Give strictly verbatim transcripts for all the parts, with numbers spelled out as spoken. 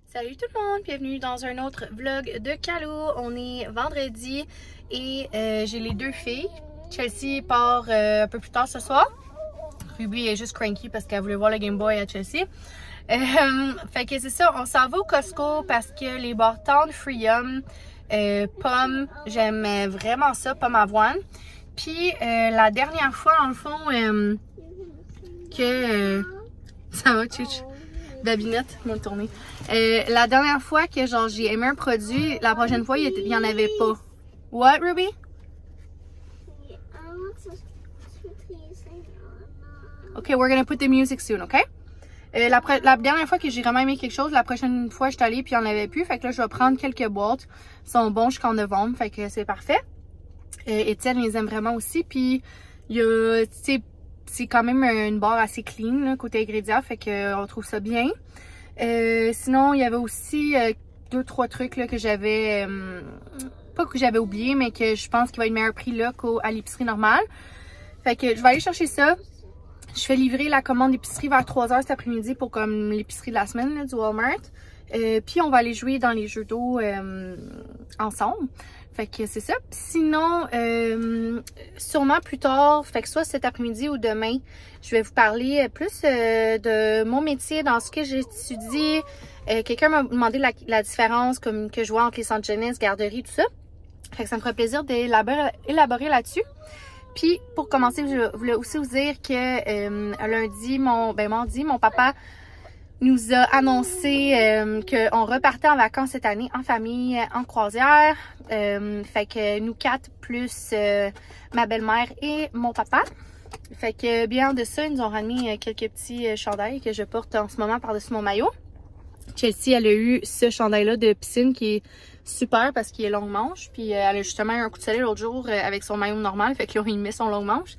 Salut tout le monde, bienvenue dans un autre vlog de Calo. On est vendredi et euh, j'ai les deux filles. Chelsea part euh, un peu plus tard ce soir. Ruby est juste cranky parce qu'elle voulait voir le Game Boy à Chelsea. Euh, fait que c'est ça, on s'en va au Costco parce que les Bartons Freedom, euh, pommes, j'aime vraiment ça, pommes avoine. Puis euh, la dernière fois, dans le fond, euh, que... Euh, ça va, Chuch? Dabinette, mon tourné. Euh, la dernière fois que genre j'ai aimé un produit, la prochaine fois, il n'y en avait pas. What, Ruby? Ok, we're gonna put the music soon, ok? Euh, la, la dernière fois que j'ai vraiment aimé quelque chose, la prochaine fois, je suis allée puis il n'y en avait plus. Fait que là, je vais prendre quelques boîtes. Ils sont bons jusqu'en novembre, fait que c'est parfait. Euh, Étienne les aime vraiment aussi. Puis, il y a, tu sais, c'est quand même une barre assez clean, là, côté ingrédients, fait qu'on trouve ça bien. Euh, sinon, il y avait aussi euh, deux, trois trucs là, que j'avais, euh, pas que j'avais oublié, mais que je pense qu'il va être meilleur prix là qu'à l'épicerie normale. Fait que je vais aller chercher ça. Je fais livrer la commande d'épicerie vers trois heures cet après-midi pour comme l'épicerie de la semaine là, du Walmart. Euh, puis on va aller jouer dans les jeux d'eau euh, ensemble. Fait que c'est ça. Sinon, euh, sûrement plus tard, fait que soit cet après-midi ou demain, je vais vous parler plus euh, de mon métier dans ce que j'étudie. Euh, Quelqu'un m'a demandé la, la différence comme que je vois entre les centres jeunesse, garderie, tout ça. Fait que ça me ferait plaisir d'élaborer élaborer là-dessus. Puis pour commencer, je voulais aussi vous dire que euh, lundi, mon ben mardi, mon papa nous a annoncé euh, qu'on repartait en vacances cette année en famille, en croisière. Euh, fait que nous quatre plus euh, ma belle-mère et mon papa. Fait que bien de ça, ils nous ont ramené quelques petits chandails que je porte en ce moment par-dessus mon maillot. Chelsea, elle a eu ce chandail-là de piscine qui est super parce qu'il est longue manche. Puis elle a justement eu un coup de soleil l'autre jour avec son maillot normal. Fait que là, il met son longue manche.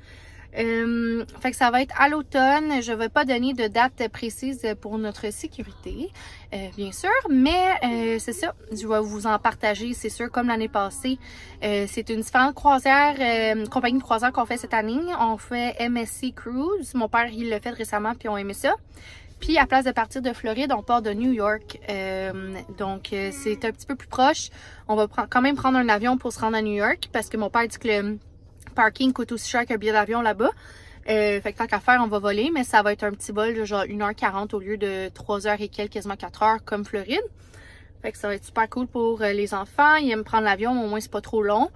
Euh, fait que ça va être à l'automne. Je ne vais pas donner de date précise pour notre sécurité, euh, bien sûr, mais euh, c'est ça, je vais vous en partager, c'est sûr, comme l'année passée. Euh, c'est une différente croisière, euh, compagnie de croisière qu'on fait cette année. On fait M S C Cruise. Mon père, il l'a fait récemment, puis on aimait ça. Puis à place de partir de Floride, on part de New York. Euh, donc euh, c'est un petit peu plus proche. On va quand même prendre un avion pour se rendre à New York parce que mon père dit que le parking coûte aussi cher qu'un billet d'avion là-bas. Euh, fait que tant qu'à faire, on va voler, mais ça va être un petit vol de genre une heure quarante au lieu de trois heures et quelques, quasiment quatre heures comme Floride. Fait que ça va être super cool pour euh, les enfants. Ils aiment prendre l'avion, mais au moins c'est pas trop long.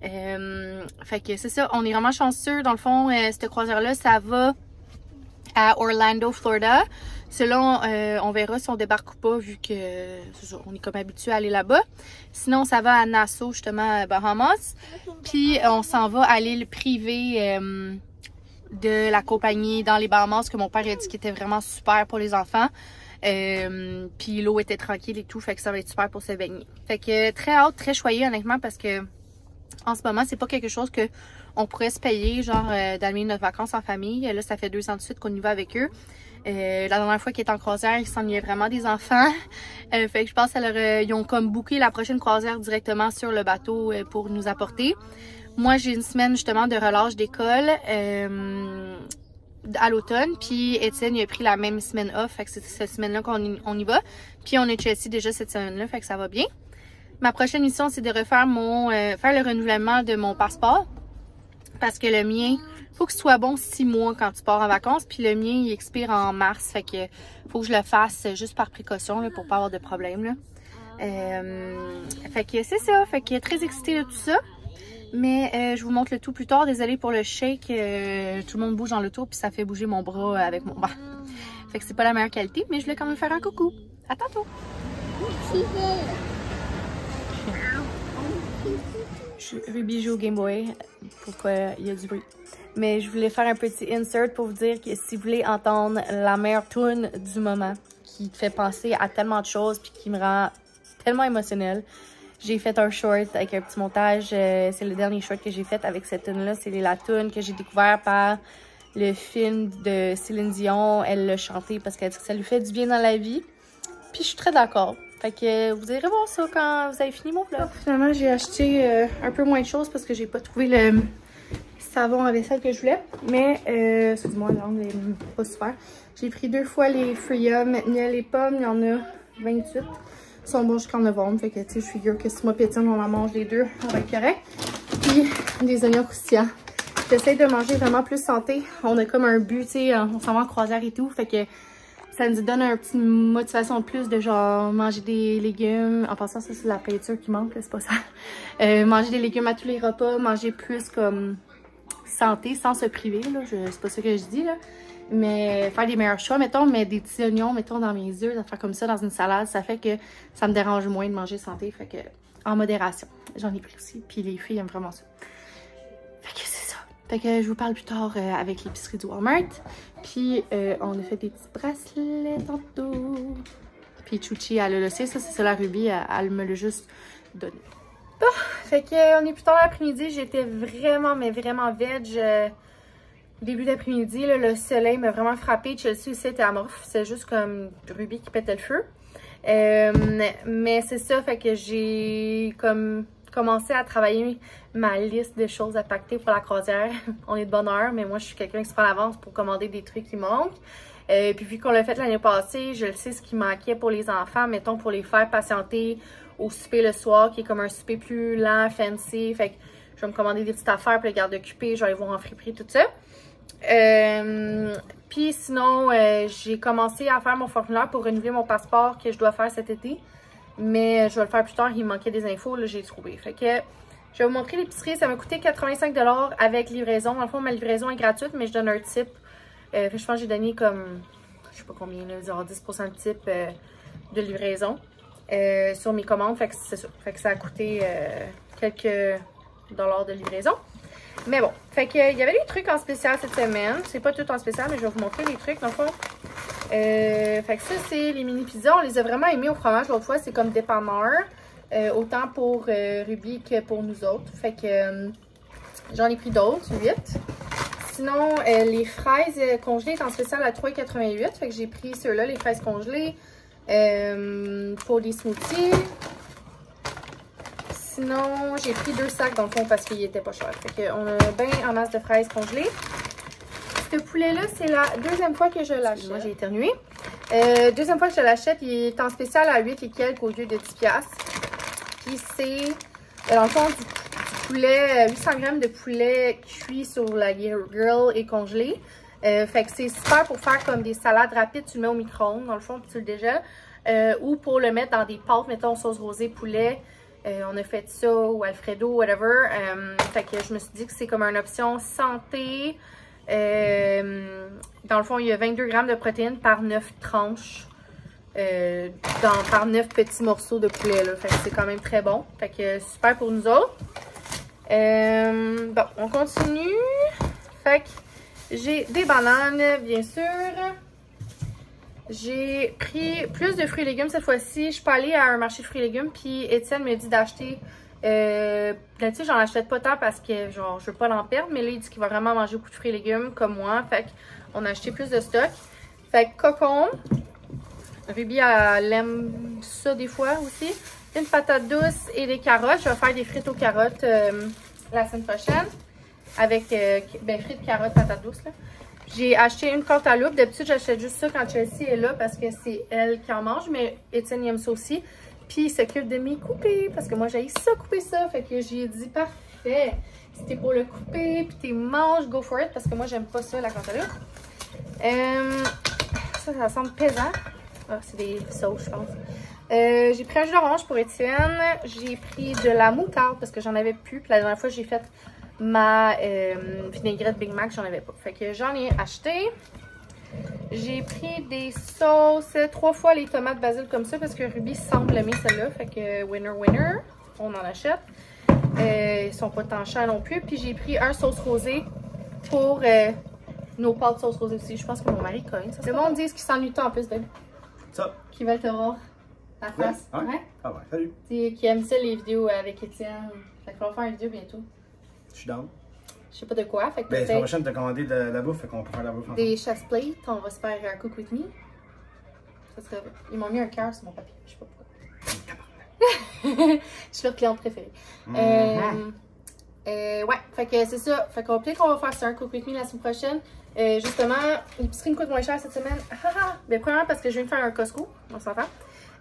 Euh, fait que c'est ça, on est vraiment chanceux. Dans le fond, euh, cette croisière-là, ça va à Orlando, Florida. Selon, euh, on verra si on débarque ou pas, vu que euh, on est comme habitué à aller là-bas. Sinon, ça va à Nassau, justement, à Bahamas. Puis, on s'en va à l'île privée euh, de la compagnie dans les Bahamas, que mon père a dit qu'il était vraiment super pour les enfants. Euh, puis, l'eau était tranquille et tout, fait que ça va être super pour se baigner. Fait que très hâte, très choyée, honnêtement, parce que en ce moment, c'est pas quelque chose que on pourrait se payer, genre euh, d'amener notre vacances en famille. Là, ça fait deux ans de suite qu'on y va avec eux. Euh, la dernière fois qu'ils étaient en croisière, ils s'ennuyaient vraiment des enfants. Euh, fait que je pense qu'ils ont comme booké la prochaine croisière directement sur le bateau euh, pour nous apporter. Moi, j'ai une semaine justement de relâche d'école euh, à l'automne. Puis Étienne, il a pris la même semaine off. Fait que c'est cette semaine-là qu'on y, on y va. Puis on est Chelsea déjà cette semaine-là. Fait que ça va bien. Ma prochaine mission, c'est de refaire mon, euh, faire le renouvellement de mon passeport. Parce que le mien, faut que ce soit bon six mois quand tu pars en vacances. Puis le mien, il expire en mars. Fait que faut que je le fasse juste par précaution là, pour pas avoir de problème. Là. Euh, fait que c'est ça. Fait que très excitée de tout ça. Mais euh, je vous montre le tout plus tard. Désolée pour le shake. Euh, tout le monde bouge dans le tour. Puis ça fait bouger mon bras avec mon bras. Fait que c'est pas la meilleure qualité. Mais je voulais quand même faire un coucou. À tantôt. Ruby joue au Game Boy, pourquoi il y a du bruit. Mais je voulais faire un petit insert pour vous dire que si vous voulez entendre la meilleure tune du moment, qui te fait penser à tellement de choses puis qui me rend tellement émotionnelle, j'ai fait un short avec un petit montage. Euh, c'est le dernier short que j'ai fait avec cette tune-là. C'est la tune que j'ai découvert par le film de Céline Dion. Elle l'a chanté parce qu'elle dit que ça lui fait du bien dans la vie. Puis je suis très d'accord. Fait que vous irez voir ça quand vous avez fini mon vlog. Finalement, j'ai acheté euh, un peu moins de choses parce que j'ai pas trouvé le savon à vaisselle que je voulais. Mais, euh, excusez-moi, la langue est pas super. J'ai pris deux fois les Freedom miel et pommes. Il y en a vingt-huit. Ils sont bons jusqu'en novembre. Fait que, tu sais, je figure que si moi pétine, on en mange les deux, on va être correct. Puis, des oignons croustillants. J'essaie de manger vraiment plus santé. On a comme un but, tu sais, on s'en va en croisière et tout. Fait que ça nous donne une petite motivation de plus de genre manger des légumes. En passant, ça, c'est la peinture qui manque, c'est pas ça. Euh, manger des légumes à tous les repas, manger plus comme santé sans se priver, là. C'est pas ça que je dis, là. Mais faire des meilleurs choix, mettons, mais des petits oignons, mettons, dans mes œufs, de faire comme ça dans une salade, ça fait que ça me dérange moins de manger santé. Fait que, en modération. J'en ai pris aussi. Puis les filles aiment vraiment ça. Fait que c'est ça. Fait que je vous parle plus tard euh, avec l'épicerie du Walmart. Puis euh, on a fait des petits bracelets tantôt. Puis Chuchi, elle a le sait, ça c'est ça la Ruby, elle, elle me l'a juste donné. Bon, fait que euh, on est plus tard l'après-midi. J'étais vraiment, mais vraiment veg. Euh, début d'après-midi, le soleil m'a vraiment frappé. Chelsea aussi était amorphe. C'est juste comme Ruby qui pétait le feu. Euh, mais c'est ça, fait que j'ai comme commencé à travailler ma liste de choses à pacter pour la croisière. On est de bonne heure, mais moi je suis quelqu'un qui se prend l'avance pour commander des trucs qui manquent. Euh, puis vu qu'on l'a fait l'année passée, je le sais ce qui manquait pour les enfants, mettons pour les faire patienter au souper le soir, qui est comme un souper plus lent, fancy. Fait que je vais me commander des petites affaires pour les garder occupés, je vais aller voir en friperie, tout ça. Euh, Puis sinon, euh, j'ai commencé à faire mon formulaire pour renouveler mon passeport que je dois faire cet été. Mais je vais le faire plus tard, il me manquait des infos, là j'ai trouvé. Fait que je vais vous montrer l'épicerie, ça m'a coûté quatre-vingt-cinq dollars avec livraison. Dans le fond, ma livraison est gratuite, mais je donne un tip. Euh, je pense que j'ai donné comme, je sais pas combien, là, genre dix pour cent de tip euh, de livraison euh, sur mes commandes. Fait que c'est ça. Fait que ça a coûté euh, quelques dollars de livraison. Mais bon, fait que il y avait des trucs en spécial cette semaine. C'est pas tout en spécial, mais je vais vous montrer les trucs dans le fond. Euh, fait que ça, c'est les mini pizzas. On les a vraiment aimés au fromage l'autre fois. C'est comme dépanneur. Euh, autant pour euh, Ruby que pour nous autres. Fait que euh, j'en ai pris d'autres, huit. Sinon, euh, les fraises congelées sont en spécial à trois quatre-vingt-huit. Fait que j'ai pris ceux-là, les fraises congelées. Euh, pour des smoothies. Sinon, j'ai pris deux sacs dans le fond parce qu'ils étaient pas chers. Fait qu'on a bien en masse de fraises congelées. Ce poulet-là, c'est la deuxième fois que je l'achète. Moi, j'ai éternué. Euh, deuxième fois que je l'achète, il est en spécial à huit et quelques au lieu de dix piastres. Puis c'est, dans le fond, du, du poulet, huit cents grammes de poulet cuit sur la grill et congelé. Euh, fait que c'est super pour faire comme des salades rapides. Tu le mets au micro-ondes, dans le fond, puis tu le dégèles. Euh, ou pour le mettre dans des pâtes, mettons sauce rosée poulet. Euh, on a fait ça ou Alfredo, whatever. Euh, fait que je me suis dit que c'est comme une option santé. Euh, dans le fond, il y a vingt-deux grammes de protéines par neuf tranches. Euh, dans, par neuf petits morceaux de poulet. Là. Fait que c'est quand même très bon. Fait que super pour nous autres. Euh, bon, on continue. Fait que j'ai des bananes, bien sûr. J'ai pris plus de fruits et légumes cette fois-ci. Je suis pas allée à un marché de fruits et légumes. Puis Étienne me dit d'acheter. Euh, D'habitude, j'en achète pas tant parce que genre je veux pas l'en perdre. Mais là, il dit qu'il va vraiment manger beaucoup de fruits et légumes comme moi. Fait qu'on a acheté plus de stock. Fait que cocon. Ruby, elle aime ça des fois aussi. Une patate douce et des carottes. Je vais faire des frites aux carottes euh, la semaine prochaine. Avec euh, ben, frites, carottes, patates douces. J'ai acheté une cantaloupe. D'habitude, j'achète juste ça quand Chelsea est là parce que c'est elle qui en mange. Mais Étienne aime ça aussi. Puis il s'occupe de mes couper parce que moi, j'ai ça couper ça. Fait que j'ai dit parfait. Si t'es pour le couper puis t'es manges, go for it. Parce que moi, j'aime pas ça, la cantaloupe. Euh, ça, ça semble pesant. Ah, c'est des sauces, je pense. Euh, j'ai pris un jus d'orange pour Étienne. J'ai pris de la moutarde parce que j'en avais plus. Puis la dernière fois, j'ai fait ma euh, vinaigrette Big Mac, j'en avais pas. Fait que j'en ai acheté. J'ai pris des sauces, trois fois les tomates basil comme ça parce que Ruby semble aimer celle-là. Fait que winner, winner, on en achète. Euh, ils sont pas tant chers non plus. Puis j'ai pris un sauce rosée pour euh, nos pâtes sauce rosée aussi. Je pense que mon mari cogne. Le monde dit qu'ils s'ennuie en plus de ça. Qui veulent te voir la face. Ouais. Ouais. Ah ouais, salut. T'sais, qui aime ça les vidéos avec Étienne. Fait qu'il va faire une vidéo bientôt. Je suis down. Je sais pas de quoi. Fait que ben, la semaine prochaine, t'as commandé de la bouffe, fait qu'on peut faire la bouffe ensemble. Des chasse plates, on va se faire un cook with me. Ça serait... Ils m'ont mis un cœur sur mon papier, je sais pas pourquoi. Je suis leur cliente préférée. Mm-hmm. euh, euh, ouais, fait que c'est ça. Fait qu'on peut-être qu'on va faire ça, un cook with me la semaine prochaine. Euh, justement, l'épicerie me coûte moins cher cette semaine. Ah, ah, ben, premièrement parce que je viens de faire un Costco, on s'entend.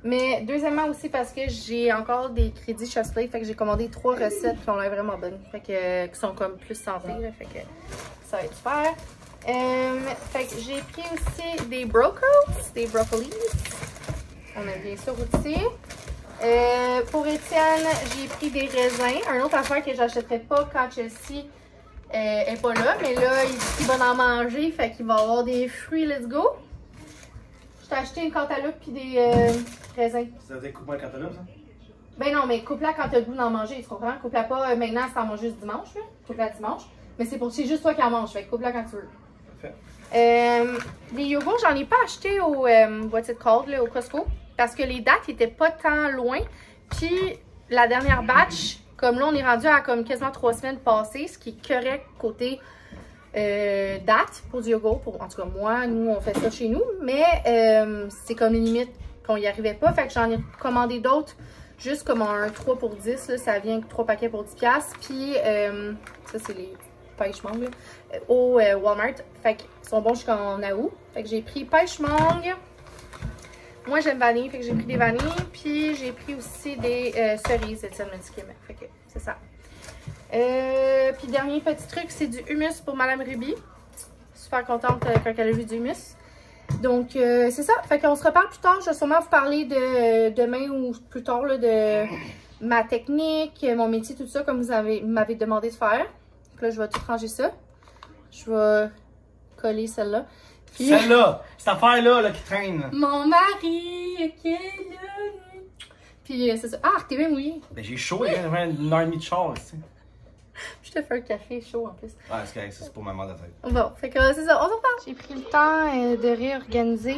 Mais deuxièmement aussi parce que j'ai encore des crédits Shopslate, fait que j'ai commandé trois recettes qui ont l'air vraiment bonnes, fait que qui sont comme plus santé, là, fait que ça va être super. Euh, fait que j'ai pris aussi des brocos, des brocolis. On a bien sûr aussi. Euh, pour Étienne, j'ai pris des raisins. Un autre affaire que j'achèterais pas quand Chelsea euh, est pas là, mais là il, il va en manger, fait qu'il va avoir des fruits. Let's go. Je t'ai acheté une cantaloupe puis des euh, raisins. Ça veut dire couper la cantaloupe, ça? Ben non, mais coupe-la quand t'as le goût d'en manger, tu comprends? Coupe-la pas euh, maintenant, c'est en manger juste dimanche, là. Coupe-la dimanche. Mais c'est pour c'est juste toi qui en manges, fait que coupe-la quand tu veux. Parfait. Euh, les yogourts, j'en ai pas acheté au euh, what's it called, là, au Costco. Parce que les dates étaient pas tant loin. Puis la dernière batch, comme là, on est rendu à comme quasiment trois semaines passées, ce qui est correct côté euh, date pour du yogourt. Pour, en tout cas, moi, nous, on fait ça chez nous. Mais euh, c'est comme une limite qu'on y arrivait pas. Fait que j'en ai commandé d'autres, juste comme un trois pour dix. Là, ça vient avec trois paquets pour dix piastres. Puis euh, ça, c'est les pêche mangue là, au euh, Walmart. Fait qu'ils sont bons jusqu'en août. Fait que j'ai pris pêche mangue. Moi, j'aime vanille, fait que j'ai pris des vanilles. Puis, j'ai pris aussi des euh, cerises, Étienne m'a dit qu'il aimait. Fait que c'est ça. Euh, puis, dernier petit truc, c'est du hummus pour Madame Ruby. Super contente euh, quand elle a vu du hummus. Donc, euh, c'est ça. Fait qu'on se reparle plus tard. Je vais sûrement vous parler de euh, demain ou plus tard là, de ma technique, mon métier, tout ça, comme vous m'avez demandé de faire. Donc là, je vais tout ranger ça. Je vais coller celle-là. Celle-là, cette affaire-là là, qui traîne. Mon mari, ok, là. Puis c'est ça. Ah, t'es bien mouillé. Ben j'ai chaud, il y a une heure et demie de char ici. Je te fais un café chaud en plus. Ouais, c'est correct, c'est pour ma mère de tête. Bon, fait que c'est ça, on s'en reparle. J'ai pris le temps euh, de réorganiser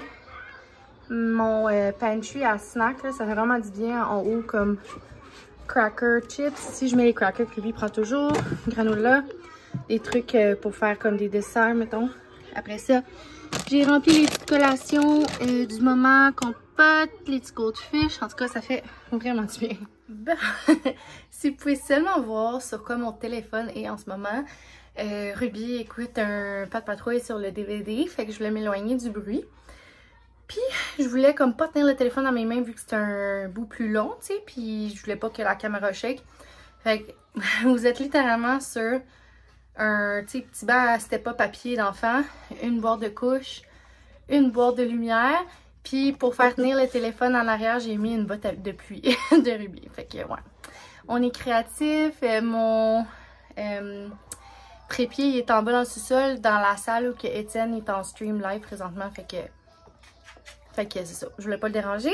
mon euh, pantry à snack. Là. Ça fait vraiment du bien en haut comme cracker chips. Si je mets les crackers que lui prend toujours, granola, des trucs euh, pour faire comme des desserts, mettons. Après ça, j'ai rempli les petites collations euh, du moment, compote, les petits goldfish. En tout cas, ça fait vraiment du bien. Bon. Si vous pouvez seulement voir sur quoi mon téléphone est en ce moment, euh, Ruby écoute un pas de patrouille sur le D V D, fait que je voulais m'éloigner du bruit. Puis, je voulais comme pas tenir le téléphone dans mes mains vu que c'est un bout plus long, tu sais, puis je voulais pas que la caméra shake. Fait que vous êtes littéralement sur un petit banc, c'était pas papier d'enfant, une boîte de couche, une boîte de lumière, puis pour faire tenir le téléphone en arrière, j'ai mis une botte de pluie de Ruby. Fait que ouais, on est créatif. Euh, mon euh, trépied il est en bas dans le sous-sol, dans la salle où que Étienne est en stream live présentement. Fait que, fait que c'est ça. Je voulais pas le déranger,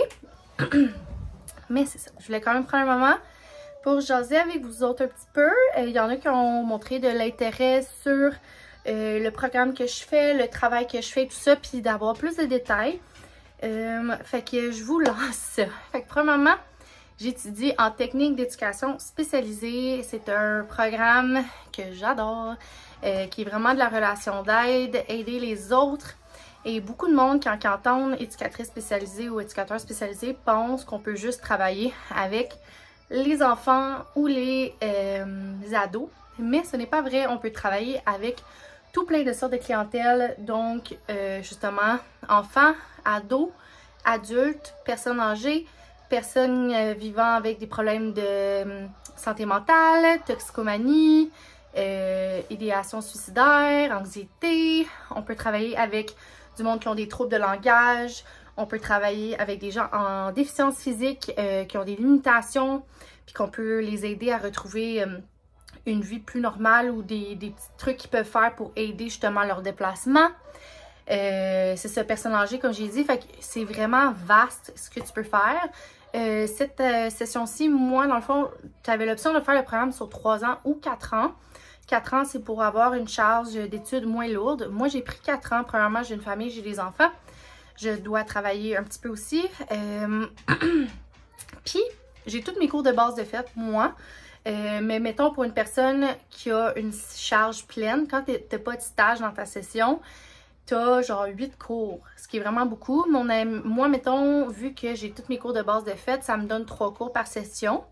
mais c'est ça. Je voulais quand même prendre un moment pour jaser avec vous autres un petit peu. Il euh, y en a qui ont montré de l'intérêt sur euh, le programme que je fais, le travail que je fais, tout ça, puis d'avoir plus de détails. Euh, fait que je vous lance ça. Fait que premièrement, j'étudie en technique d'éducation spécialisée. C'est un programme que j'adore, euh, qui est vraiment de la relation d'aide, aider les autres. Et beaucoup de monde, quand ils entendent éducatrice spécialisée ou éducateur spécialisé, pense qu'on peut juste travailler avec les enfants ou les, euh, les ados. Mais ce n'est pas vrai, on peut travailler avec tout plein de sortes de clientèle. Donc, euh, justement, enfants, ados, adultes, personnes âgées, personnes euh, vivant avec des problèmes de euh, santé mentale, toxicomanie, euh, idéation suicidaire, anxiété. On peut travailler avec du monde qui ont des troubles de langage. On peut travailler avec des gens en déficience physique euh, qui ont des limitations, puis qu'on peut les aider à retrouver euh, une vie plus normale ou des, des petits trucs qu'ils peuvent faire pour aider justement leur déplacement. Euh, c'est ça, personne âgée, comme j'ai dit, fait que c'est vraiment vaste ce que tu peux faire. Euh, cette euh, session-ci, moi, dans le fond, tu avais l'option de faire le programme sur trois ans ou quatre ans. quatre ans, c'est pour avoir une charge d'études moins lourde. Moi, j'ai pris quatre ans. Premièrement, j'ai une famille, j'ai des enfants. Je dois travailler un petit peu aussi. Euh... Puis, j'ai tous mes cours de base de fait, moi. Euh, mais mettons, pour une personne qui a une charge pleine, quand tu n'as pas de stage dans ta session, tu as genre huit cours, ce qui est vraiment beaucoup. Mon ami, moi, mettons, vu que j'ai tous mes cours de base de fait, ça me donne trois cours par session.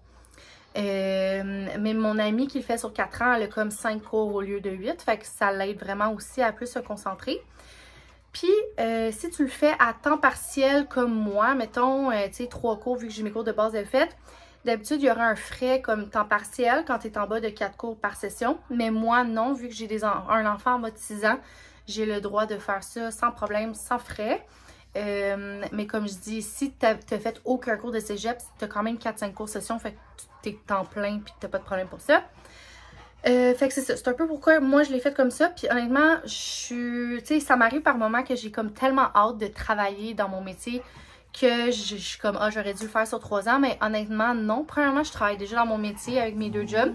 Euh, mais mon amie qui le fait sur quatre ans, elle a comme cinq cours au lieu de huit. Fait que ça l'aide vraiment aussi à plus se concentrer. Puis, euh, si tu le fais à temps partiel comme moi, mettons, euh, tu sais, trois cours, vu que j'ai mes cours de base de fait, d'habitude, il y aura un frais comme temps partiel quand tu es en bas de quatre cours par session. Mais moi, non, vu que j'ai des en un enfant en bas de six ans, j'ai le droit de faire ça sans problème, sans frais. Euh, mais comme je dis, si tu n'as fait aucun cours de cégep, tu as quand même quatre cinq cours session, fait que tu es temps plein et tu n'as pas de problème pour ça. Euh, fait que c'est ça, c'est un peu pourquoi moi je l'ai fait comme ça. Puis honnêtement, je suis, tu sais, ça m'arrive par moments que j'ai comme tellement hâte de travailler dans mon métier que je, je suis comme, ah, j'aurais dû le faire sur trois ans. Mais honnêtement, non. Premièrement, je travaille déjà dans mon métier avec mes deux jobs.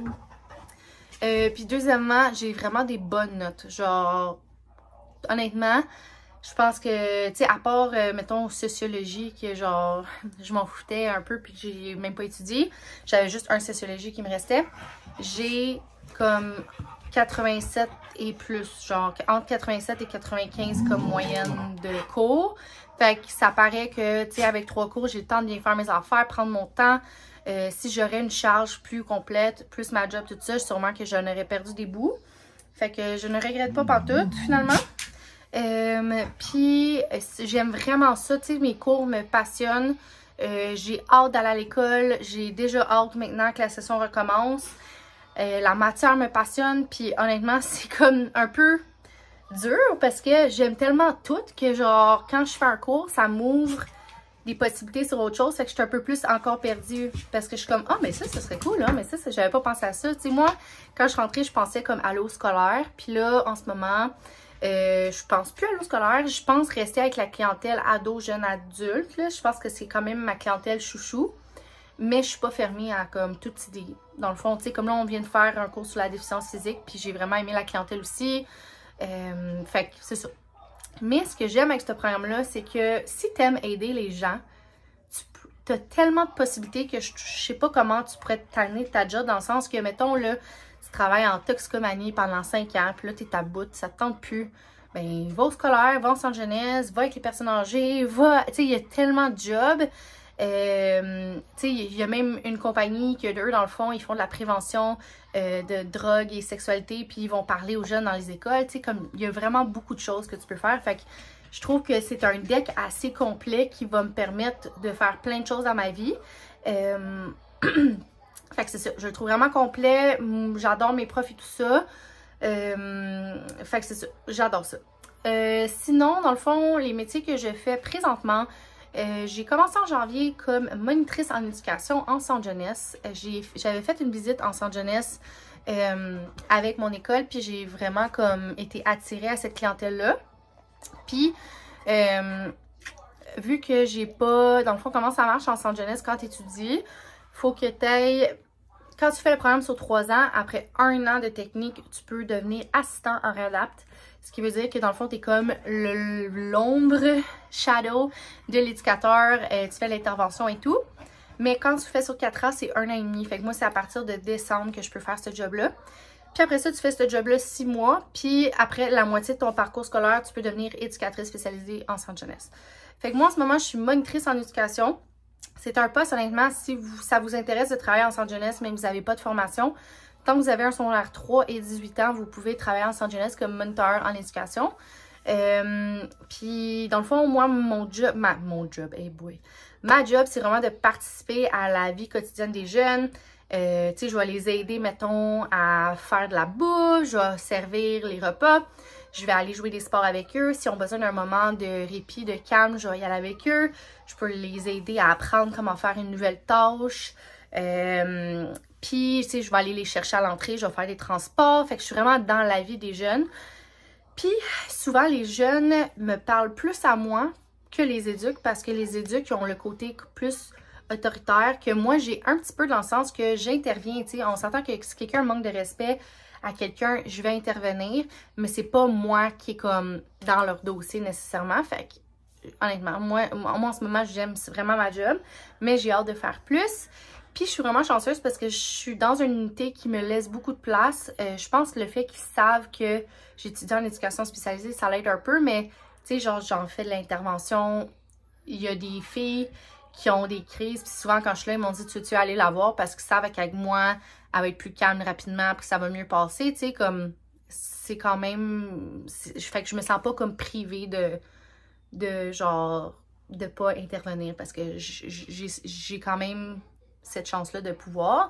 Euh, puis deuxièmement, j'ai vraiment des bonnes notes. Genre, honnêtement, je pense que, tu sais, à part, euh, mettons, sociologie, que genre, je m'en foutais un peu puis que j'ai même pas étudié. J'avais juste un sociologie qui me restait. J'ai comme quatre-vingt-sept et plus, genre entre quatre-vingt-sept et quatre-vingt-quinze comme moyenne de cours. Fait que ça paraît que, tu sais, avec trois cours, j'ai le temps de bien faire mes affaires, prendre mon temps. Euh, si j'aurais une charge plus complète, plus ma job, tout ça, sûrement que j'en aurais perdu des bouts. Fait que je ne regrette pas pantoute, finalement. Euh, Puis, j'aime vraiment ça, tu sais, mes cours me passionnent. Euh, j'ai hâte d'aller à l'école. J'ai déjà hâte maintenant que la session recommence. Euh, la matière me passionne, puis honnêtement, c'est comme un peu dur parce que j'aime tellement tout que genre, quand je fais un cours, ça m'ouvre des possibilités sur autre chose, fait que je suis un peu plus encore perdue parce que je suis comme, ah, oh, mais ça, ce serait cool, là, mais ça, ça j'avais pas pensé à ça. Tu sais, moi, quand je rentrais, je pensais comme à l'eau scolaire, puis là, en ce moment, euh, je pense plus à l'eau scolaire, je pense rester avec la clientèle ado, jeune adulte, là. Je pense que c'est quand même ma clientèle chouchou. Mais je suis pas fermée à comme toute idée. Dans le fond, tu sais, comme là, on vient de faire un cours sur la déficience physique, puis j'ai vraiment aimé la clientèle aussi. Euh, fait que c'est ça. Mais ce que j'aime avec ce programme-là, c'est que si tu aimes aider les gens, tu as tellement de possibilités que je, je sais pas comment tu pourrais te tanner de ta job, dans le sens que, mettons, là, tu travailles en toxicomanie pendant cinq ans, puis là, tu es à bout, ça te tente plus. Ben, va au scolaire, va en centre jeunesse, va avec les personnes âgées, va. Tu sais, il y a tellement de jobs. Euh, tu sais, il y a même une compagnie que eux, dans le fond, ils font de la prévention euh, de drogue et sexualité, puis ils vont parler aux jeunes dans les écoles. Tu sais, comme il y a vraiment beaucoup de choses que tu peux faire. Fait que je trouve que c'est un deck assez complet qui va me permettre de faire plein de choses dans ma vie. Euh, fait que c'est ça, je le trouve vraiment complet. J'adore mes profs et tout ça. Euh, fait que c'est ça, j'adore ça. Euh, sinon, dans le fond, les métiers que je fais présentement, Euh, j'ai commencé en janvier comme monitrice en éducation en centre jeunesse. J'avais fait une visite en centre jeunesse euh, avec mon école, puis j'ai vraiment comme été attirée à cette clientèle-là. Puis, euh, vu que j'ai pas, dans le fond, comment ça marche en centre jeunesse quand tu étudies, faut que tu ailles, quand tu fais le programme sur trois ans, après un an de technique, tu peux devenir assistant en réadapt. Ce qui veut dire que dans le fond, tu es comme l'ombre, shadow de l'éducateur. Euh, tu fais l'intervention et tout. Mais quand tu fais sur quatre ans, c'est un an et demi. Fait que moi, c'est à partir de décembre que je peux faire ce job-là. Puis après ça, tu fais ce job-là six mois. Puis après la moitié de ton parcours scolaire, tu peux devenir éducatrice spécialisée en centre jeunesse. Fait que moi, en ce moment, je suis monitrice en éducation. C'est un poste, honnêtement, si vous, ça vous intéresse de travailler en centre jeunesse, même si vous n'avez pas de formation. Tant que vous avez un secondaire trois et dix-huit ans, vous pouvez travailler en centre jeunesse comme moniteur en éducation. Euh, puis, dans le fond, moi, mon job, ma, mon job, hey boy, ma job, c'est vraiment de participer à la vie quotidienne des jeunes. Euh, tu sais, je vais les aider, mettons, à faire de la bouffe, je vais servir les repas, je vais aller jouer des sports avec eux. Si on a besoin d'un moment de répit, de calme, je vais y aller avec eux. Je peux les aider à apprendre comment faire une nouvelle tâche. Euh, Puis, tu sais, je vais aller les chercher à l'entrée, je vais faire des transports. Fait que je suis vraiment dans la vie des jeunes. Puis, souvent, les jeunes me parlent plus à moi que les éduques parce que les éduques ont le côté plus autoritaire que moi, j'ai un petit peu dans le sens que j'interviens. Tu sais, on s'entend que si quelqu'un manque de respect à quelqu'un, je vais intervenir, mais c'est pas moi qui est comme dans leur dossier nécessairement. Fait que, honnêtement, moi, moi en ce moment, j'aime vraiment ma job, mais j'ai hâte de faire plus. Puis je suis vraiment chanceuse parce que je suis dans une unité qui me laisse beaucoup de place. Euh, je pense que le fait qu'ils savent que j'étudie en éducation spécialisée, ça l'aide un peu. Mais tu sais, genre, j'en fais de l'intervention. Il y a des filles qui ont des crises. Puis souvent, quand je suis là, ils m'ont dit, tu veux-tu aller la voir? Parce qu'ils savent qu'avec moi, elle va être plus calme rapidement, puis que ça va mieux passer. Tu sais, comme, c'est quand même... Fait que je me sens pas comme privée de, de genre, de pas intervenir parce que j'ai quand même cette chance-là de pouvoir.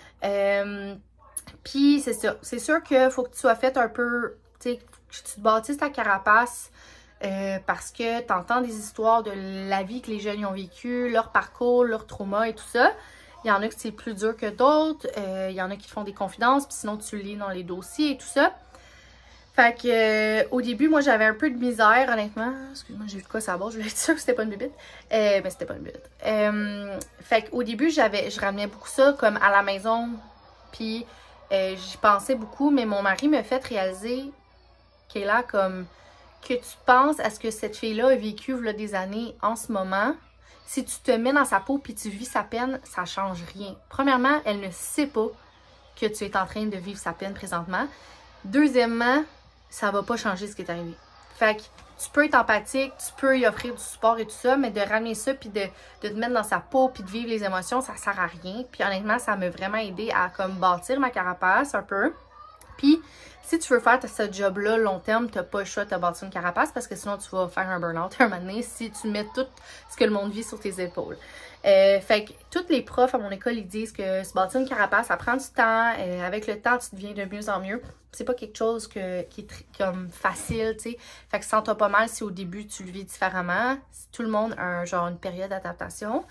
Euh, Puis c'est ça, c'est sûr qu'il faut que tu sois fait un peu, tu sais, que tu te bâtisses ta carapace euh, parce que tu entends des histoires de la vie que les jeunes ont vécu, leur parcours, leur trauma et tout ça. Il y en a que c'est plus dur que d'autres, euh, il y en a qui font des confidences, puis sinon tu lis dans les dossiers et tout ça. Fait que euh, au début, moi j'avais un peu de misère, honnêtement. Excuse-moi, j'ai vu de quoi ça base, je voulais être sûre que c'était pas une bébite. Euh, mais c'était pas une bébite. Euh, fait qu'au début, j'avais, je ramenais beaucoup ça comme à la maison, puis euh, j'y pensais beaucoup, mais mon mari m'a fait réaliser qu'elle est là comme que tu penses à ce que cette fille-là a vécu là, des années en ce moment. Si tu te mets dans sa peau puis tu vis sa peine, ça change rien. Premièrement, elle ne sait pas que tu es en train de vivre sa peine présentement. Deuxièmement, ça va pas changer ce qui est arrivé. Fait que tu peux être empathique, tu peux y offrir du support et tout ça, mais de ramener ça puis de, de te mettre dans sa peau puis de vivre les émotions, ça sert à rien. Puis honnêtement, ça m'a vraiment aidé à comme bâtir ma carapace un peu. Puis si tu veux faire ce job-là long terme, tu n'as pas le choix de te bâtir une carapace parce que sinon tu vas faire un burn-out un moment donné si tu mets tout ce que le monde vit sur tes épaules. Euh, fait que tous les profs à mon école, ils disent que se bâtir une carapace, ça prend du temps. Euh, avec le temps, tu deviens de mieux en mieux. C'est pas quelque chose que, qui est comme facile, tu sais. Fait que sens-toi pas mal si au début tu le vis différemment. Tout le monde a un, genre une période d'adaptation.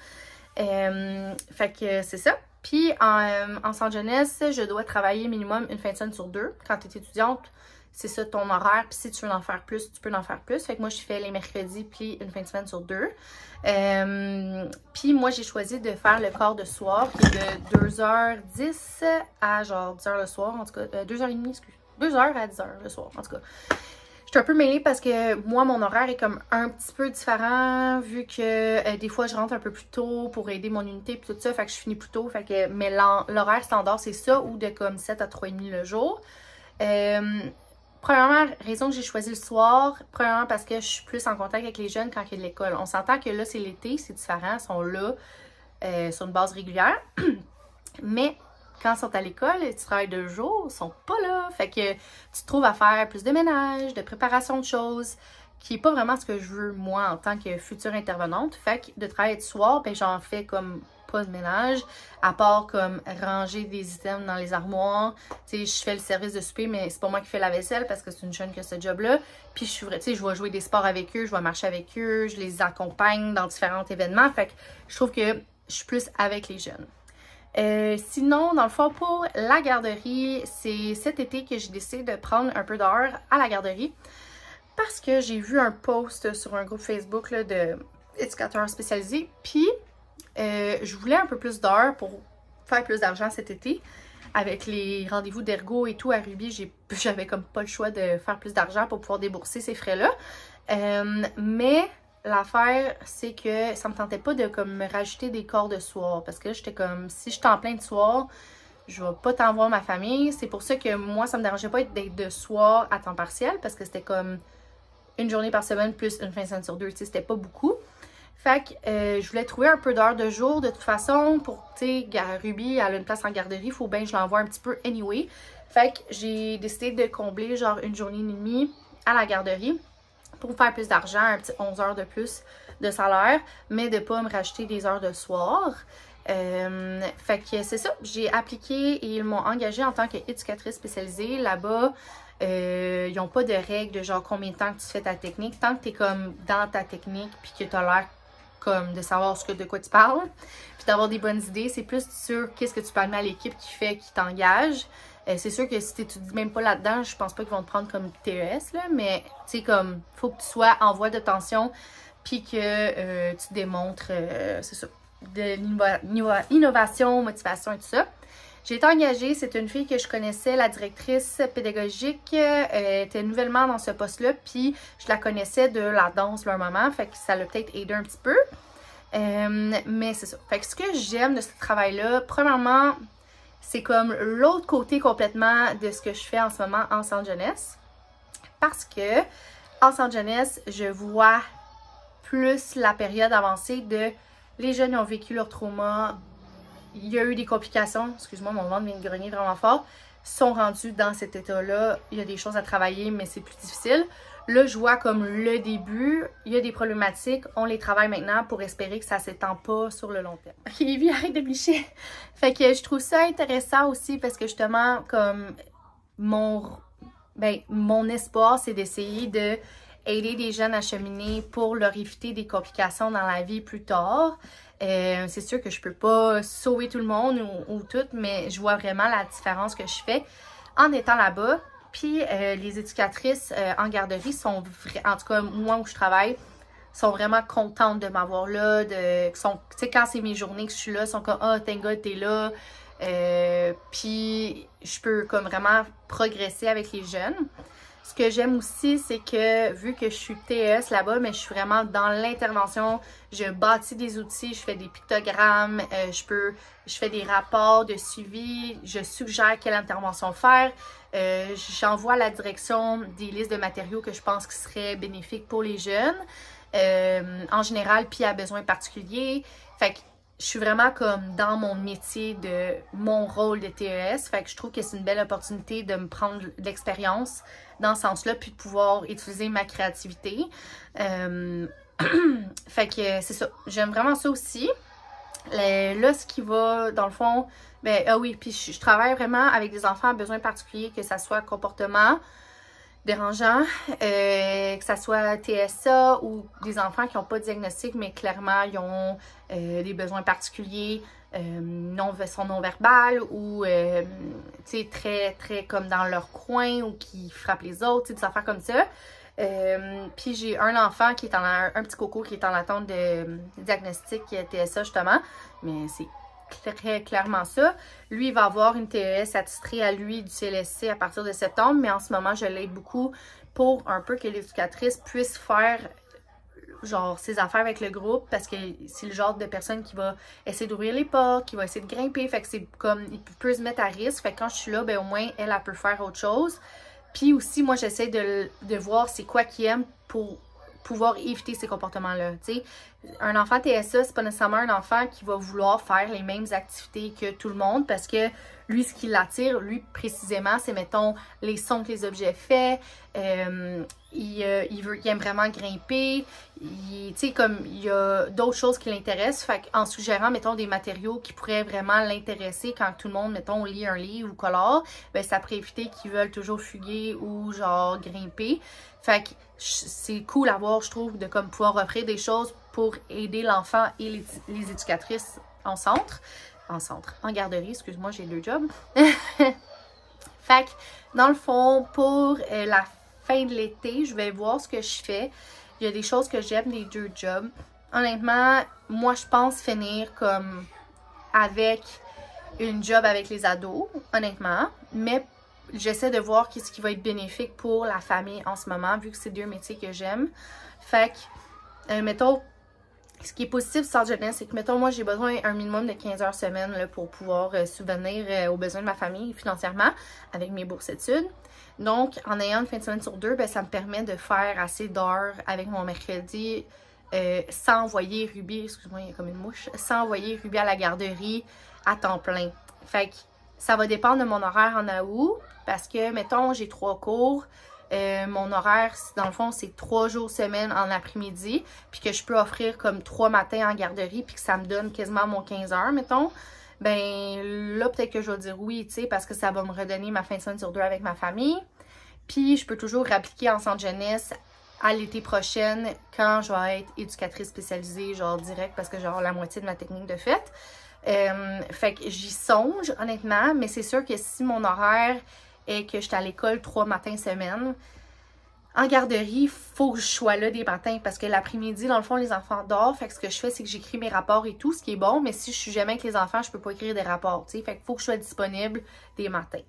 Euh, fait que c'est ça. Puis en, en centre jeunesse, je dois travailler minimum une fin de semaine sur deux. Quand tu es étudiante, c'est ça ton horaire. Puis si tu veux en faire plus, tu peux en faire plus. Fait que moi, je fais les mercredis puis une fin de semaine sur deux. Euh, puis moi, j'ai choisi de faire le corps de soir qui est de deux heures dix à genre dix heures le soir. En tout cas, euh, deux heures trente, excuse. deux heures à dix heures le soir, en tout cas. Je suis un peu mêlée parce que moi, mon horaire est comme un petit peu différent vu que euh, des fois, je rentre un peu plus tôt pour aider mon unité et tout ça. Fait que je finis plus tôt. Fait que, mais l'horaire standard, c'est ça ou de comme sept à trois heures trente le jour. Euh, premièrement, raison que j'ai choisi le soir. Premièrement, parce que je suis plus en contact avec les jeunes quand il y a de l'école. On s'entend que là, c'est l'été, c'est différent. Ils sont là euh, sur une base régulière. Mais quand ils sont à l'école, tu travailles deux jours, ils sont pas là. Fait que tu te trouves à faire plus de ménage, de préparation de choses, qui est pas vraiment ce que je veux, moi, en tant que future intervenante. Fait que de travailler de soir, ben j'en fais comme pas de ménage, à part comme ranger des items dans les armoires. Tu sais, je fais le service de souper, mais c'est pas moi qui fais la vaisselle parce que c'est une jeune qui a ce job-là. Puis je suis tu sais, je vais jouer des sports avec eux, je vais marcher avec eux, je les accompagne dans différents événements. Fait que je trouve que je suis plus avec les jeunes. Euh, sinon, dans le fond, pour la garderie, c'est cet été que j'ai décidé de prendre un peu d'heures à la garderie parce que j'ai vu un post sur un groupe Facebook là, de éducateurs spécialisés. Puis, euh, je voulais un peu plus d'heures pour faire plus d'argent cet été. Avec les rendez-vous d'ergo et tout à Ruby, j'avais comme pas le choix de faire plus d'argent pour pouvoir débourser ces frais-là. Euh, mais l'affaire, c'est que ça me tentait pas de comme me rajouter des corps de soir. Parce que là, j'étais comme, si je suis en plein de soir, je vais pas t'en voir ma famille. C'est pour ça que moi, ça me dérangeait pas d'être de soir à temps partiel. Parce que c'était comme une journée par semaine plus une fin de semaine sur deux. Tu sais, c'était pas beaucoup. Fait que euh, je voulais trouver un peu d'heures de jour de toute façon pour, tu sais, Ruby, elle a une place en garderie, il faut bien que je l'envoie un petit peu anyway. Fait que j'ai décidé de combler genre une journée et demie à la garderie pour faire plus d'argent, un petit onze heures de plus de salaire, mais de pas me rajouter des heures de soir. Euh, fait que c'est ça, j'ai appliqué et ils m'ont engagée en tant qu'éducatrice spécialisée. Là-bas, euh, ils n'ont pas de règles de genre combien de temps que tu fais ta technique. Tant que tu es comme dans ta technique puis que tu as l'air comme de savoir ce que, de quoi tu parles, puis d'avoir des bonnes idées, c'est plus sur qu'est-ce que tu peux amener à l'équipe qui fait, qui t'engage. Euh, c'est sûr que si tu n'étudies même pas là-dedans, je pense pas qu'ils vont te prendre comme T E S, là, mais tu sais, comme, faut que tu sois en voie de tension, puis que euh, tu démontres, euh, c'est ça, de l'innovation, motivation et tout ça. J'ai été engagée, c'est une fille que je connaissais, la directrice pédagogique, euh, elle était nouvellement dans ce poste-là, puis je la connaissais de la danse leur maman, fait que ça l'a peut-être aidé un petit peu. Euh, mais c'est ça. Fait que ce que j'aime de ce travail-là, premièrement, c'est comme l'autre côté complètement de ce que je fais en ce moment en centre jeunesse. Parce que en centre jeunesse, je vois plus la période avancée de les jeunes ont vécu leur trauma. Il y a eu des complications, excuse-moi, mon ventre vient de grogner vraiment fort, sont rendus dans cet état-là. Il y a des choses à travailler, mais c'est plus difficile. là, je vois comme le début, il y a des problématiques, on les travaille maintenant pour espérer que ça ne s'étend pas sur le long terme. Ok, Evie, arrête de bicher. Fait que je trouve ça intéressant aussi parce que justement, comme mon, ben, mon espoir, c'est d'essayer de aider des jeunes à cheminer pour leur éviter des complications dans la vie plus tard. Euh, c'est sûr que je peux pas sauver tout le monde ou, ou tout, mais je vois vraiment la différence que je fais en étant là-bas. Puis euh, les éducatrices euh, en garderie sont, en tout cas moi où je travaille, sont vraiment contentes de m'avoir là. De, sont, tu sais, quand c'est mes journées que je suis là, sont comme « Ah, oh, thank God, t'es là. Euh, » Puis je peux comme vraiment progresser avec les jeunes. Ce que j'aime aussi, c'est que vu que je suis T E S là-bas, mais je suis vraiment dans l'intervention, je bâtis des outils, je fais des pictogrammes, euh, je peux, je fais des rapports de suivi, je suggère quelle intervention faire, euh, j'envoie à la direction des listes de matériaux que je pense qui seraient bénéfiques pour les jeunes, euh, en général, puis à besoins particuliers. Fait que je suis vraiment comme dans mon métier de mon rôle de T E S. Fait que je trouve que c'est une belle opportunité de me prendre de l'expérience dans ce sens-là, puis de pouvoir utiliser ma créativité. Euh, fait que c'est ça. J'aime vraiment ça aussi. Le, là, ce qui va, dans le fond, ben, ah oui, puis je, je travaille vraiment avec des enfants à besoins particuliers, que ça soit comportement dérangeant, euh, que ça soit T S A ou des enfants qui n'ont pas de diagnostic, mais clairement, ils ont euh, des besoins particuliers, euh, non, sont non-verbales ou, euh, tu sais, très, très comme dans leur coin ou qui frappent les autres, tu sais, des affaires comme ça. Euh, puis j'ai un enfant qui est en, un, un petit coco qui est en attente de, de diagnostic T S A justement, mais c'est très clairement ça. Lui, il va avoir une T E S attitrée à lui du C L S C à partir de septembre, mais en ce moment, je l'aide beaucoup pour un peu que l'éducatrice puisse faire genre ses affaires avec le groupe parce que c'est le genre de personne qui va essayer d'ouvrir les portes, qui va essayer de grimper, fait que c'est comme, il peut se mettre à risque, fait que quand je suis là, ben au moins, elle, elle peut faire autre chose. Puis aussi, moi, j'essaie de, de voir c'est quoi qu'il aime pour pouvoir éviter ces comportements-là, tu sais. Un enfant T S A, c'est pas nécessairement un enfant qui va vouloir faire les mêmes activités que tout le monde parce que lui, ce qui l'attire, lui, précisément, c'est, mettons, les sons que les objets font, euh, il, euh, il, veut, il aime vraiment grimper, tu sais, comme il y a d'autres choses qui l'intéressent, fait qu'en suggérant, mettons, des matériaux qui pourraient vraiment l'intéresser quand tout le monde, mettons, lit un livre ou colore, ben ça pourrait éviter qu'ils veulent toujours fuguer ou, genre, grimper. Fait que c'est cool à voir, je trouve, de comme pouvoir offrir des choses pour aider l'enfant et les, les éducatrices en centre. En centre, en garderie, excuse-moi, j'ai deux jobs. Fait que, dans le fond, pour euh, la fin de l'été, je vais voir ce que je fais. Il y a des choses que j'aime des deux jobs. Honnêtement, moi, je pense finir comme avec une job avec les ados, honnêtement. Mais j'essaie de voir qu'est-ce qui va être bénéfique pour la famille en ce moment, vu que c'est deux métiers que j'aime. Fait que, euh, mettons, ce qui est positif sur jeunesse, c'est que, mettons, moi, j'ai besoin d'un minimum de quinze heures semaine là, pour pouvoir euh, subvenir euh, aux besoins de ma famille financièrement avec mes bourses études. Donc, en ayant une fin de semaine sur deux, ben, ça me permet de faire assez d'heures avec mon mercredi euh, sans envoyer Ruby, excuse-moi, il y a comme une mouche, sans envoyer Ruby à la garderie à temps plein. Fait que ça va dépendre de mon horaire en août parce que, mettons, j'ai trois cours. Euh, mon horaire, dans le fond, c'est trois jours semaine en après-midi, puis que je peux offrir comme trois matins en garderie, puis que ça me donne quasiment mon quinze heures, mettons. Ben là, peut-être que je vais dire oui, tu sais, parce que ça va me redonner ma fin de semaine sur deux avec ma famille. Puis, je peux toujours appliquer en centre jeunesse à l'été prochaine quand je vais être éducatrice spécialisée, genre direct, parce que j'ai la moitié de ma technique de fête. Euh, fait que j'y songe, honnêtement, mais c'est sûr que si mon horaire et que je suis à l'école trois matins semaine, en garderie, il faut que je sois là des matins parce que l'après-midi, dans le fond, les enfants dorment. Fait que ce que je fais, c'est que j'écris mes rapports et tout, ce qui est bon, mais si je suis jamais avec les enfants, je peux pas écrire des rapports, tu sais. Fait qu'il faut que je sois disponible des matins.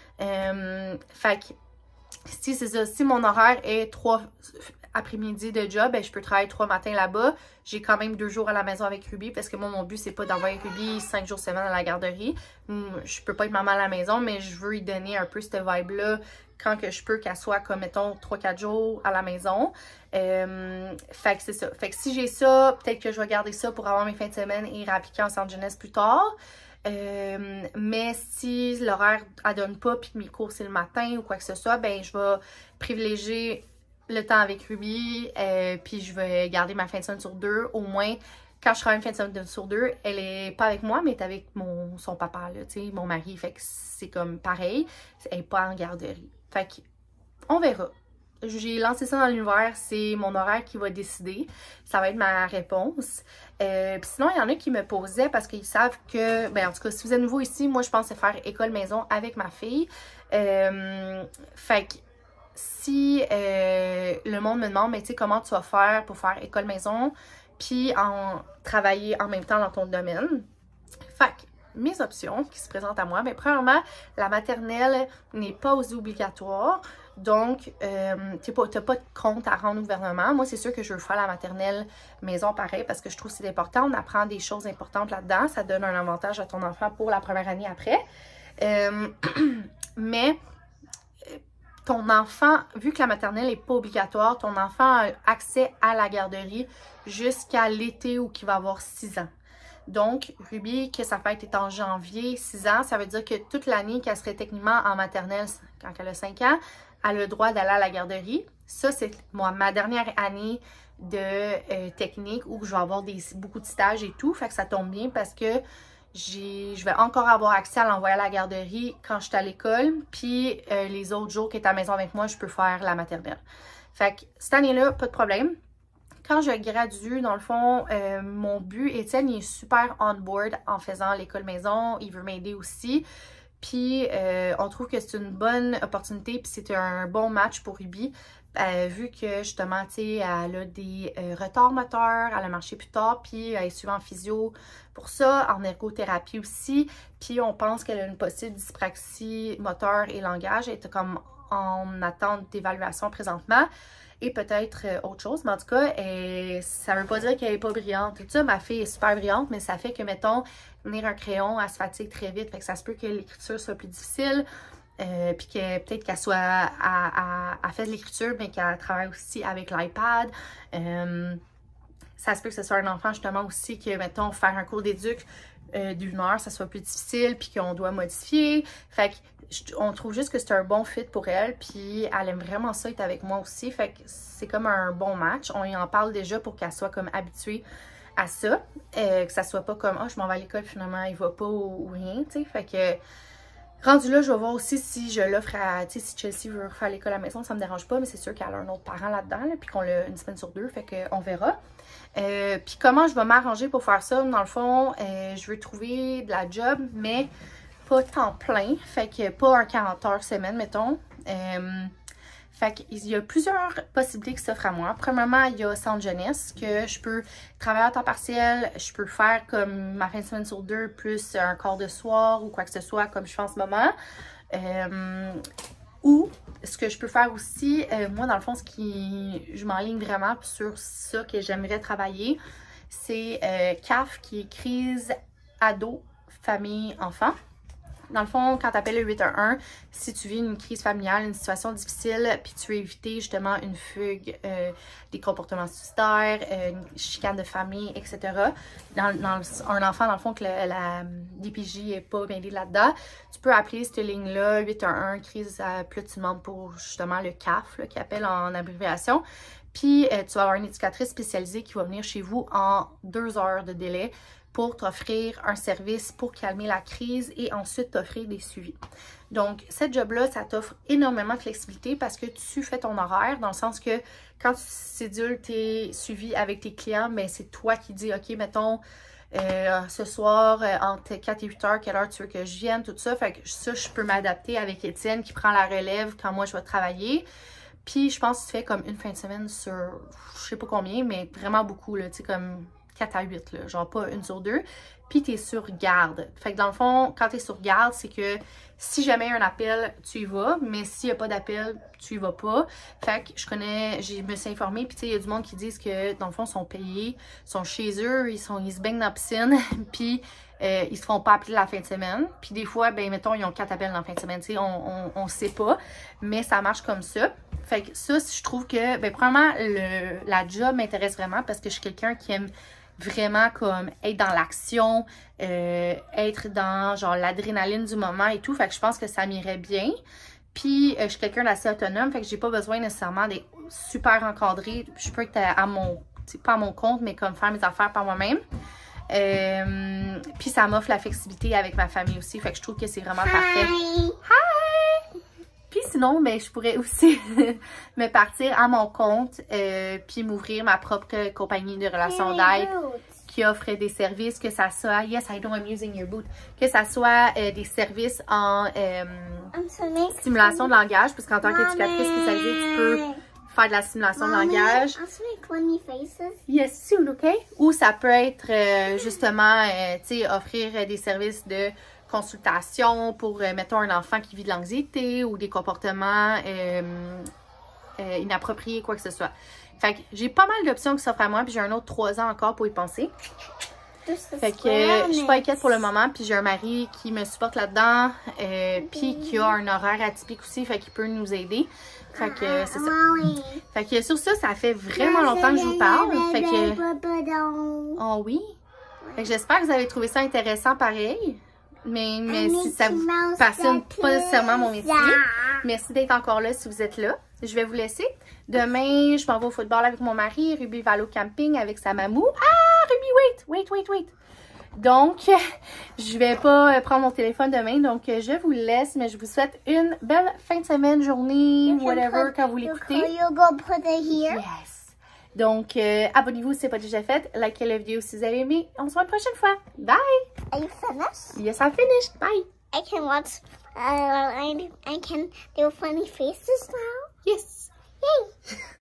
Euh, fait que, si c'est ça, si mon horaire est trois après-midi de job, ben, je peux travailler trois matins là-bas. J'ai quand même deux jours à la maison avec Ruby parce que moi, mon but, c'est pas d'envoyer Ruby cinq jours semaine à la garderie. Je peux pas être maman à la maison, mais je veux lui donner un peu cette vibe-là quand que je peux qu'elle soit comme, mettons, trois quatre jours à la maison. Euh, fait que c'est ça. Fait que si j'ai ça, peut-être que je vais garder ça pour avoir mes fins de semaine et réappliquer en centre jeunesse plus tard. Euh, mais si l'horaire ne donne pas puis que mes cours c'est le matin ou quoi que ce soit, ben je vais privilégier le temps avec Ruby, euh, puis je vais garder ma fin de semaine sur deux. Au moins, quand je travaille une fin de semaine sur deux, elle est pas avec moi, mais elle est avec mon, son papa, là, tu sais, mon mari. Fait que c'est comme pareil, elle est pas en garderie. Fait que, on verra. J'ai lancé ça dans l'univers, c'est mon horaire qui va décider. Ça va être ma réponse. Euh, Puis sinon, il y en a qui me posaient parce qu'ils savent que, ben en tout cas, si vous êtes nouveau ici, moi je pensais faire école maison avec ma fille. Euh, fait que si euh, le monde me demande, mais tu sais, comment tu vas faire pour faire école maison, puis en travailler en même temps dans ton domaine. Fait que mes options qui se présentent à moi, mais premièrement, la maternelle n'est pas aussi obligatoire. Donc, euh, tu n'as pas de compte à rendre au gouvernement. Moi, c'est sûr que je veux faire la maternelle maison pareil parce que je trouve que c'est important. On apprend des choses importantes là-dedans. Ça donne un avantage à ton enfant pour la première année après. Euh, mais ton enfant, vu que la maternelle n'est pas obligatoire, ton enfant a accès à la garderie jusqu'à l'été où il va avoir six ans. Donc, Ruby, que sa fête est en janvier, six ans, ça veut dire que toute l'année qu'elle serait techniquement en maternelle quand elle a cinq ans, elle a le droit d'aller à la garderie. Ça, c'est moi, ma dernière année de euh, technique où je vais avoir des, beaucoup de stages et tout. Fait que ça tombe bien parce que j'ai, je vais encore avoir accès à l'envoyer à la garderie quand je suis à l'école. Puis euh, les autres jours qu'elle est à la maison avec moi, je peux faire la maternelle. Fait que cette année-là, pas de problème. Quand je gradue, dans le fond, euh, mon but, Étienne, il est super on board en faisant l'école maison. Il veut m'aider aussi. Puis, euh, on trouve que c'est une bonne opportunité, puis c'est un bon match pour Ruby, euh, vu que, justement, tu sais, elle a des euh, retards moteurs, elle a marché plus tard, puis elle est suivie en physio pour ça, en ergothérapie aussi, puis on pense qu'elle a une possible dyspraxie moteur et langage, elle est comme en attente d'évaluation présentement, et peut-être euh, autre chose, mais en tout cas, elle, ça veut pas dire qu'elle est pas brillante, tout ça, ma fille est super brillante, mais ça fait que, mettons, tenir un crayon, elle se fatigue très vite, fait que ça se peut que l'écriture soit plus difficile, euh, puis que peut-être qu'elle soit à, à, à faire de l'écriture, mais qu'elle travaille aussi avec l'iPad. Euh, ça se peut que ce soit un enfant justement aussi que, mettons, faire un cours d'éduc euh, d'une heure, ça soit plus difficile, puis qu'on doit modifier. Fait que on trouve juste que c'est un bon fit pour elle, puis elle aime vraiment ça être avec moi aussi, fait que c'est comme un bon match. On y en parle déjà pour qu'elle soit comme habituée à ça, euh, que ça soit pas comme « Ah, oh, je m'en vais à l'école, finalement, il va pas » ou, ou rien, tu sais, fait que rendu là, je vais voir aussi si je l'offre à, tu sais, si Chelsea veut refaire l'école à la maison, ça me dérange pas, mais c'est sûr qu'elle a un autre parent là-dedans, là, puis qu'on l'a une semaine sur deux, fait qu'on verra. Euh, puis comment je vais m'arranger pour faire ça, dans le fond, euh, je veux trouver de la job, mais pas temps plein, fait que pas un quarante heures semaine, mettons. Euh, fait qu'il y a plusieurs possibilités qui s'offrent à moi. Premièrement, il y a Centre Jeunesse, que je peux travailler à temps partiel, je peux faire comme ma fin de semaine sur deux, plus un quart de soir ou quoi que ce soit, comme je fais en ce moment. Euh, ou, ce que je peux faire aussi, euh, moi, dans le fond, ce qui je m'enligne vraiment sur ça que j'aimerais travailler, c'est euh, C A F, qui est crise ado, famille, enfant. Dans le fond, quand tu appelles le huit un un, si tu vis une crise familiale, une situation difficile, puis tu veux éviter justement une fugue, euh, des comportements suicidaires, euh, une chicane de famille, et cetera. Dans, dans un enfant, dans le fond, que la, la D P J n'est pas mêlée là-dedans, tu peux appeler cette ligne-là, huit un un, crise, euh, puis là, tu demandes pour justement le C A F, là, qui appelle en abréviation. Puis, euh, tu vas avoir une éducatrice spécialisée qui va venir chez vous en deux heures de délai pour t'offrir un service pour calmer la crise et ensuite t'offrir des suivis. Donc, cette job-là, ça t'offre énormément de flexibilité parce que tu fais ton horaire, dans le sens que quand tu cédules tes suivis avec tes clients, mais c'est toi qui dis, OK, mettons, euh, ce soir, euh, entre quatre et huit heures, quelle heure tu veux que je vienne, tout ça. Fait que ça, je peux m'adapter avec Étienne qui prend la relève quand moi, je vais travailler. Puis, je pense que tu fais comme une fin de semaine sur, je sais pas combien, mais vraiment beaucoup, là, tu sais, comme quatre à huit, là, genre pas une sur deux. Puis, tu es sur garde. Fait que dans le fond, quand tu es sur garde, c'est que si jamais il y a un appel, tu y vas, mais s'il n'y a pas d'appel, tu y vas pas. Fait que je connais, je me suis informée, puis tu sais, il y a du monde qui disent que, dans le fond, ils sont payés, ils sont chez eux, ils, sont, ils se baignent dans la piscine, puis euh, ils se font pas appeler la fin de semaine. Puis des fois, ben mettons, ils ont quatre appels dans la fin de semaine, tu sais, on, on, on sait pas, mais ça marche comme ça. Fait que ça, je trouve que, ben premièrement, le, la job m'intéresse vraiment parce que je suis quelqu'un qui aime vraiment comme être dans l'action, euh, être dans genre l'adrénaline du moment et tout. Fait que je pense que ça m'irait bien. Puis, euh, je suis quelqu'un d'assez autonome, fait que j'ai pas besoin nécessairement d'être super encadrée. Je peux être à mon, pas à mon compte, mais comme faire mes affaires par moi-même. Euh, puis, ça m'offre la flexibilité avec ma famille aussi, fait que je trouve que c'est vraiment Hi. parfait. Hi! Puis sinon, ben, je pourrais aussi me partir à mon compte, euh, puis m'ouvrir ma propre compagnie de relations d'aide qui offre des services, que ça soit, yes, I know I'm using your boot, que ça soit euh, des services en euh, stimulation de langage, puisqu'en tant qu'éducatrice spécialisée, tu peux faire de la stimulation de langage. Yes, soon, OK? Ou ça peut être euh, justement, euh, tu sais, offrir des services de consultation pour, euh, mettons, un enfant qui vit de l'anxiété ou des comportements euh, euh, inappropriés, quoi que ce soit. Fait que j'ai pas mal d'options qui s'offrent à moi, puis j'ai un autre trois ans encore pour y penser. Fait que euh, je suis pas inquiète pour le moment, puis j'ai un mari qui me supporte là-dedans, euh, puis qui a un horaire atypique aussi, fait qu'il peut nous aider. Fait que euh, c'est ça. Fait que sur ça, ça fait vraiment longtemps que je vous parle. Fait que... Oh oui? Fait que j'espère que vous avez trouvé ça intéressant pareil. Mais, mais si ça vous passionne pas nécessairement mon métier, merci d'être encore là si vous êtes là. Je vais vous laisser. Demain, je m'en vais au football avec mon mari. Ruby va aller au camping avec sa mamou. Ah, Ruby, wait, wait, wait, wait. Donc, je vais pas prendre mon téléphone demain. Donc, je vous laisse, mais je vous souhaite une belle fin de semaine, journée, whatever, quand vous l'écoutez. Yes. Donc, euh, abonnez-vous si ce n'est pas déjà fait. Likez la vidéo si vous avez aimé. On se voit la prochaine fois. Bye! Are you finished? Yes, I'm finished. Bye! I can watch, uh, I, I can do funny faces now? Yes! Yay!